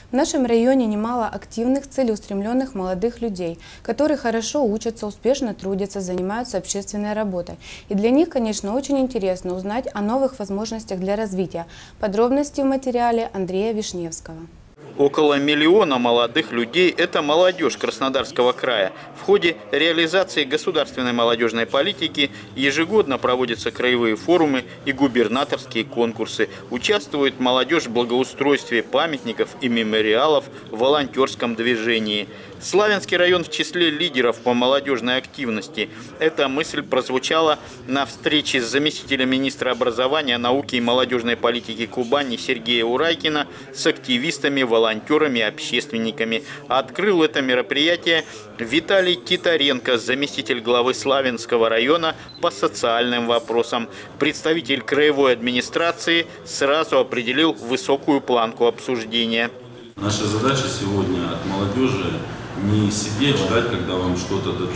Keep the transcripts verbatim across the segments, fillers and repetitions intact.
В нашем районе немало активных, целеустремленных молодых людей, которые хорошо учатся, успешно трудятся, занимаются общественной работой. И для них, конечно, очень интересно узнать о новых возможностях для развития. Подробности в материале Андрея Вишневского. Около миллиона молодых людей – это молодежь Краснодарского края. В ходе реализации государственной молодежной политики ежегодно проводятся краевые форумы и губернаторские конкурсы. Участвует молодежь в благоустройстве памятников и мемориалов в волонтерском движении. Славянский район в числе лидеров по молодежной активности. Эта мысль прозвучала на встрече с заместителем министра образования, науки и молодежной политики Кубани Сергея Урайкина с активистами, волонтерами, общественниками. Открыл это мероприятие Виталий Титаренко, заместитель главы Славянского района по социальным вопросам. Представитель краевой администрации сразу определил высокую планку обсуждения. Наша задача сегодня от молодежи не сидеть, ждать, когда вам что-то дадут,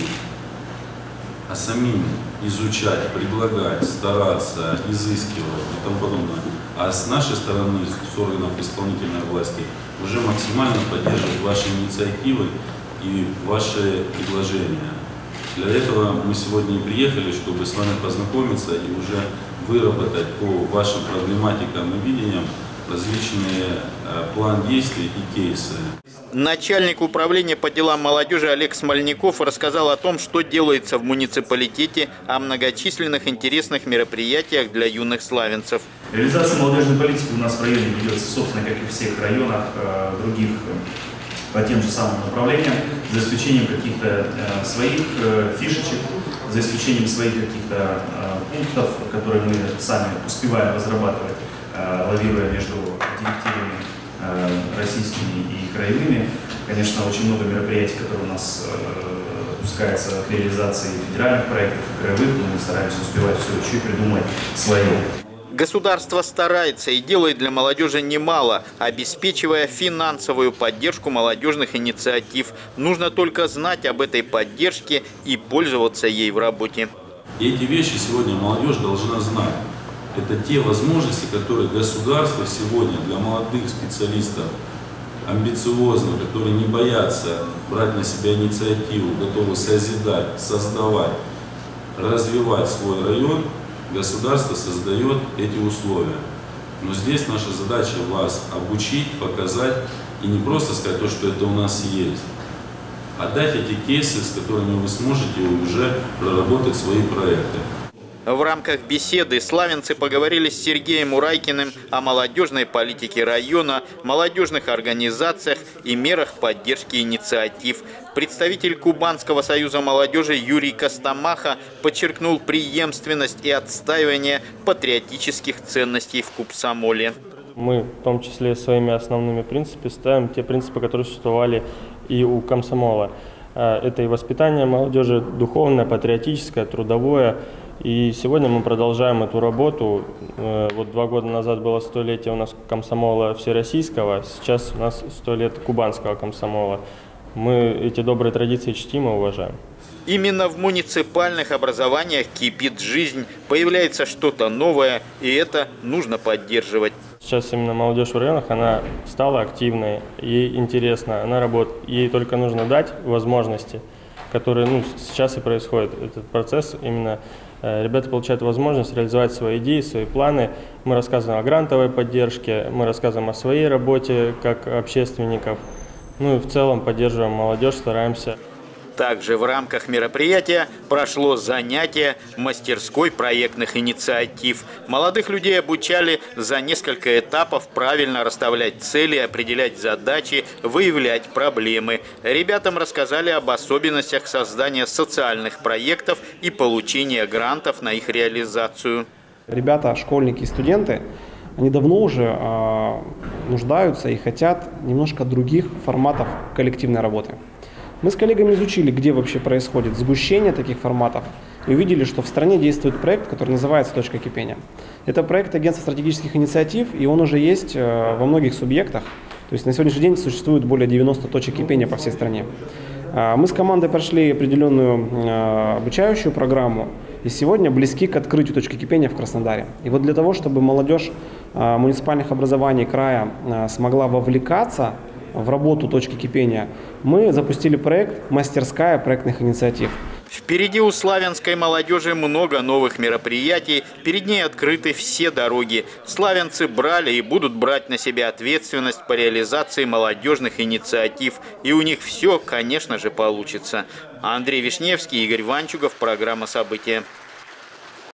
а самим изучать, предлагать, стараться, изыскивать и тому подобное. А с нашей стороны, с органов исполнительной власти, уже максимально поддерживать ваши инициативы и ваши предложения. Для этого мы сегодня и приехали, чтобы с вами познакомиться и уже выработать по вашим проблематикам и видениям различные план действий и кейсы. Начальник управления по делам молодежи Олег Смольников рассказал о том, что делается в муниципалитете, о многочисленных интересных мероприятиях для юных славянцев. Реализация молодежной политики у нас в районе ведется, собственно, как и в всех районах э, других э, по тем же самым направлениям, за исключением каких-то э, своих э, фишечек, за исключением своих каких-то э, пунктов, которые мы сами успеваем разрабатывать, э, лавируя между директивами э, российскими и краевыми. Конечно, очень много мероприятий, которые у нас э, пускаются к реализации федеральных проектов и краевых, но мы стараемся успевать все еще и придумать свое. Государство старается и делает для молодежи немало, обеспечивая финансовую поддержку молодежных инициатив. Нужно только знать об этой поддержке и пользоваться ей в работе. И эти вещи сегодня молодежь должна знать. Это те возможности, которые государство сегодня для молодых специалистов, амбициозных, которые не боятся брать на себя инициативу, готовы созидать, создавать, развивать свой район, государство создает эти условия. Но здесь наша задача вас обучить, показать и не просто сказать то, что это у нас есть, а дать эти кейсы, с которыми вы сможете уже проработать свои проекты. В рамках беседы славянцы поговорили с Сергеем Урайкиным о молодежной политике района, молодежных организациях и мерах поддержки инициатив. Представитель Кубанского союза молодежи Юрий Костомаха подчеркнул преемственность и отстаивание патриотических ценностей в Кубсомоле. Мы в том числе своими основными принципами ставим те принципы, которые существовали и у комсомола. Это и воспитание молодежи духовное, патриотическое, трудовое. И сегодня мы продолжаем эту работу. Вот два года назад было столетие у нас комсомола всероссийского, сейчас у нас сто лет кубанского комсомола. Мы эти добрые традиции чтим и уважаем. Именно в муниципальных образованиях кипит жизнь, появляется что-то новое, и это нужно поддерживать. Сейчас именно молодежь в районах, она стала активной, ей интересно, она работает. Ей только нужно дать возможности, которые ну, сейчас и происходит. Этот процесс именно ребята получают возможность реализовать свои идеи, свои планы. Мы рассказываем о грантовой поддержке, мы рассказываем о своей работе как общественников. Ну и в целом поддерживаем молодежь, стараемся. Также в рамках мероприятия прошло занятие мастерской проектных инициатив. Молодых людей обучали за несколько этапов правильно расставлять цели, определять задачи, выявлять проблемы. Ребятам рассказали об особенностях создания социальных проектов и получения грантов на их реализацию. Ребята, школьники и студенты, они давно уже э, нуждаются и хотят немножко других форматов коллективной работы. Мы с коллегами изучили, где вообще происходит сгущение таких форматов, и увидели, что в стране действует проект, который называется «Точка кипения». Это проект агентства стратегических инициатив, и он уже есть во многих субъектах. То есть на сегодняшний день существует более девяноста точек кипения по всей стране. Мы с командой прошли определенную обучающую программу, и сегодня близки к открытию точки кипения в Краснодаре. И вот для того, чтобы молодежь муниципальных образований края смогла вовлекаться в работу точки кипения, мы запустили проект «Мастерская проектных инициатив». Впереди у славянской молодежи много новых мероприятий, перед ней открыты все дороги. Славянцы брали и будут брать на себя ответственность по реализации молодежных инициатив. И у них все, конечно же, получится. Андрей Вишневский, Игорь Ванчугов, программа «События».